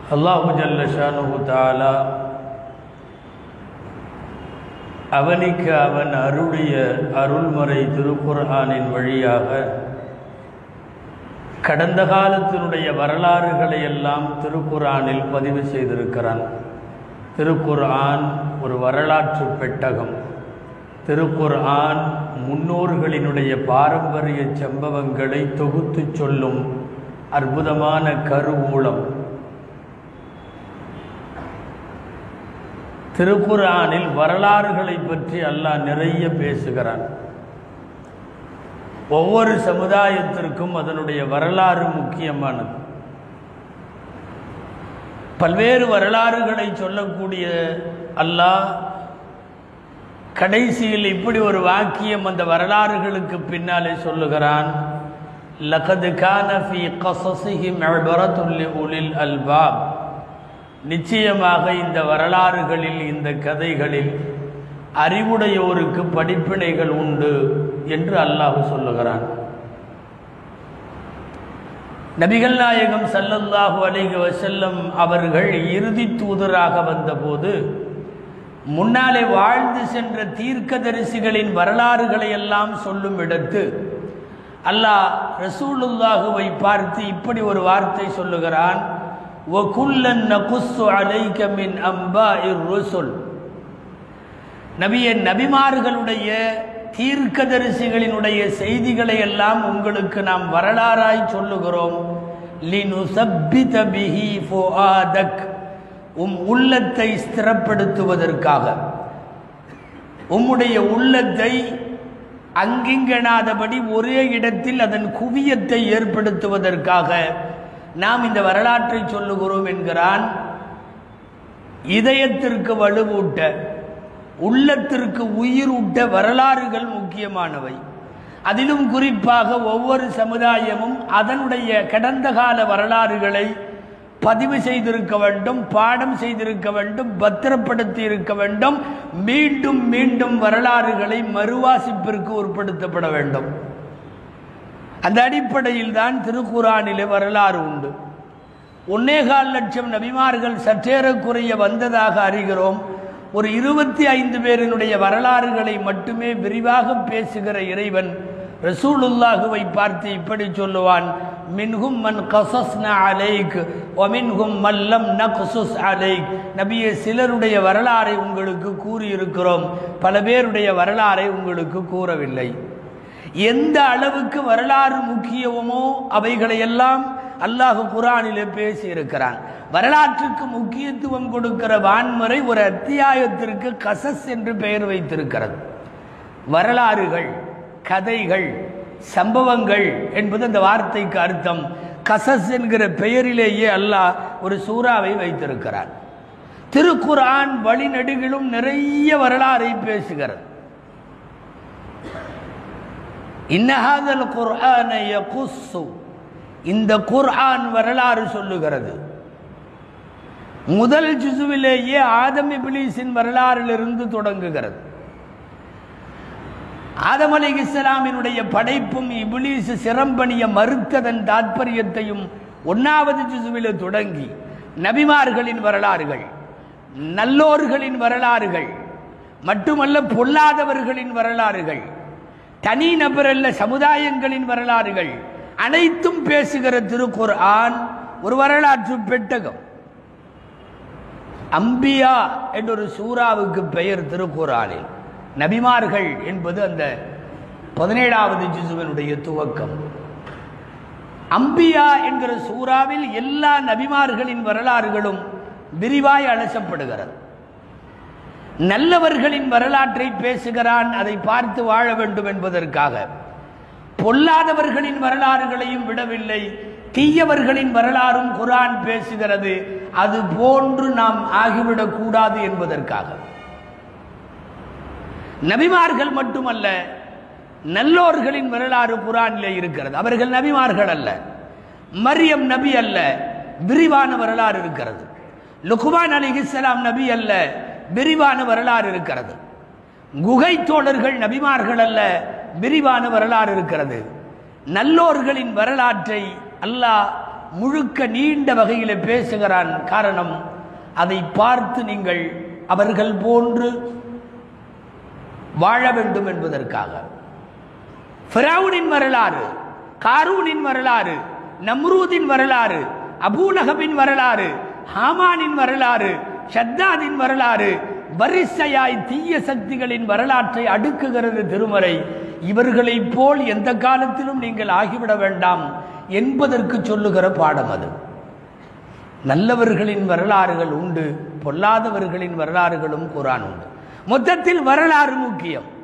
அல்லாஹு ஜல்ல ஷானுஹு தஆலா அவனுக்கு அவன் அருளிய அருள்மறை திருக்குர்ஆனின் வழியாக கடந்த காலத்தினுடைய வரலாறுகளை எல்லாம் திருக்குர்ஆனில் பதிவு செய்திருக்கிறான். திருக்குர்ஆன் ஒரு வரலாற்று பெட்டகம். திருக்குர்ஆன் முன்னோர்களினுடைய பாரம்பரிய சம்பவங்களை தொகுத்து சொல்லும் அற்புதமான கருவூலம். திருக்குர்ஆனில் வரலாறுகளை பற்றி அல்லாஹ் நிறைய பேசுகிறான். ஒவ்வொரு சமுதாயத்திற்கும் அதனுடைய வரலாறு முக்கியமானது. பல்வேறு வரலாறுகளை சொல்லக்கூடிய அல்லாஹ் கடைசியில் இப்படி ஒரு வாக்கியம் அந்த வரலாறுகளுக்கு பின்னாலே சொல்லுகிறான். லகத் கான ஃபீ கஸஸிஹிம் இப்ரத்துல் லிஉலில் அல்பாப். நிச்சயமாக இந்த வரலாறுகளில், இந்த கதைகளில் அறிவுடையோருக்கு படிப்பினைகள் உண்டு என்று அல்லாஹ் சொல்லுகிறான். நபிகள் நாயகம் ஸல்லல்லாஹு அலைஹி வஸல்லம் அவர்கள் இறுதி தூதராக வந்தபோது முன்னாலே வாழ்ந்து சென்ற தீர்க்கதரிசிகளின் வரலாறுகளை எல்லாம் சொல்லும் இடத்து அல்லாஹ் ரசூலுல்லாஹுவை பார்த்து இப்படி ஒரு வார்த்தை சொல்லுகிறான். வகுல்லன் நகுஸ்ஸு அலைக மின் அம்பாஇர் ருசுல். நபியே, நபிமார்களுடைய தீர்க்கதரிசிகளினுடைய செய்திகளை எல்லாம் உங்களுக்கு நாம் வரலாறாய் சொல்லுகிறோம். லினுஸப்பித பிஹி ஃபுஆதக். உள்ளத்தை ஸ்திரப்படுத்துவதற்காக, உம்முடைய உள்ளத்தை அங்கிங்கனாதபடி ஒரே இடத்தில் அதன் குவியத்தை ஏற்படுத்துவதற்காக நாம் இந்த வரலாற்றை சொல்லுகிறோம் என்கிறான். இதயத்திற்கு வலுவூட்ட, உள்ளத்திற்கு உயிரூட்ட வரலாறுகள் முக்கியமானவை. அதிலும் குறிப்பாக ஒவ்வொரு சமுதாயமும் அதனுடைய கடந்த கால வரலாறுகளை பதிவு செய்திருக்க வேண்டும், பாடம் செய்திருக்க வேண்டும், பத்திரப்படுத்தி இருக்க வேண்டும். மீண்டும் மீண்டும் வரலாறுகளை மறுவாசிப்பிற்கு உட்படுத்தப்பட வேண்டும். அந்த அடிப்படையில் தான் திருக்குர்ஆனிலே வரலாறு உண்டு. 1.25 லட்சம் நபிமார்கள் சற்றேறக்குறைய வந்ததாக அறிகிறோம். ஒரு 25 பேரினுடைய வரலாறுகளை மட்டுமே விரிவாக பேசுகிற இறைவன் ரசூலுல்லாஹுவை பார்த்து இப்படி சொல்லுவான். மின்ஹும் மன் கஸஸ்னா அலைக் வ மின்ஹும் மன் லம் நக்ஸுஸ் அலைக். நபியே, சிலருடைய வரலாறை உங்களுக்கு கூறியிருக்கிறோம், பல பேருடைய வரலாறை உங்களுக்கு கூறவில்லை. எந்த அளவுக்கு வரலாறு முக்கியமோ அவைகளையெல்லாம் அல்லாஹ் குர்ஆனிலே பேசி இருக்கிறான். வரலாற்றுக்கு முக்கியத்துவம் கொடுக்கிற வான்முறை ஒரு அத்தியாயத்திற்கு கசஸ் என்று பெயர் வைத்திருக்கிறது. வரலாறுகள், கதைகள், சம்பவங்கள் என்பது அந்த வார்த்தைக்கு அர்த்தம். கசஸ் என்கிற பெயரிலேயே அல்லாஹ் ஒரு சூறாவை வைத்திருக்கிறான். திருக்குர்ஆன் வழிநெடுகிலும் நிறைய வரலாறை பேசுகிறது. இன்னஹாதல் குர்ஆன யகுஸ்ஸு. இந்த குர்ஆன் வரலாறு சொல்லுகிறது. முதல் ஜுசுவிலேயே ஆதம் இப்லீஸின் வரலாறிலிருந்து தொடங்குகிறது. ஆதம் அலைஹிஸ்ஸலாமினுடைய படைப்பும் இப்லீஸ் சிரம்பணிய மறுத்ததன் தாற்பயத்தையும் 1வது ஜுசுவிலே தொடங்கி நபிமார்களின் வரலாறுகள், நல்லோர்களின் வரலாறுகள், மட்டுமல்ல பொல்லாதவர்களின் வரலாறுகள், தனி நபரல்ல சமுதாயங்களின் வரலாறுகள் அனைத்தும் பேசுகிற திருக்குர்ஆன் ஒரு வரலாற்று பெட்டகம். அம்பியா என்றொரு சூறாவுக்கு பெயர் திருக்குர்ஆனில். நபிமார்கள் என்பது அந்த 17வது ஜுசுவினுடைய துவக்கம். அம்பியா என்கிற சூறாவில் எல்லா நபிமார்களின் வரலாறுகளும் விரிவாய் அலசப்படுகிறது. நல்லவர்களின் வரலாற்றை பேசுகிறான், அதை பார்த்து வாழ வேண்டும் என்பதற்காக. பொல்லாதவர்களின் வரலாறுகளையும் விடவில்லை, தீயவர்களின் வரலாறும் குர்ஆன் பேசுகிறது. அது போன்று நாம் ஆகிவிடக் கூடாது என்பதற்காக. நபிமார்கள் மட்டுமல்ல, நல்லோர்களின் வரலாறு குர்ஆனிலே இருக்கிறது. அவர்கள் நபிமார்கள் அல்ல, மரியம் நபி அல்ல, விரிவான வரலாறு இருக்கிறது. லுக்மான் அலைஹிஸ்ஸலாம் நபி அல்ல, விரிவான வரலாறு இருக்கிறது. குகை தோழர்கள் நபிமார்கள் அல்ல, விரிவான வரலாறு இருக்கிறது. நல்லோர்களின் வரலாற்றை அல்லாஹ் முழுக்க நீண்ட வகையில் பேசுகிறான். காரணம், அதை பார்த்து நீங்கள் அவர்கள் போன்று வாழ வேண்டும் என்பதற்காக. ஃபிரௌனின் வரலாறு, காரூனின் வரலாறு, நம்ரூதின் வரலாறு, அபூலஹபின் வரலாறு, ஹாமானின் வரலாறு, ஷத்தாதின் வரலாறு, வரிசையாய் தீய சக்திகளின் வரலாற்றை அடுக்குகிறது திருமறை. இவர்களைப் போல் எந்த காலத்திலும் நீங்கள் ஆகிவிட வேண்டாம் என்பதற்கு சொல்லுகிற பாடம் அது. நல்லவர்களின் வரலாறுகள் உண்டு, பொல்லாதவர்களின் வரலாறுகளும் குர்ஆன் உண்டு. மொத்தத்தில் வரலாறு முக்கியம்.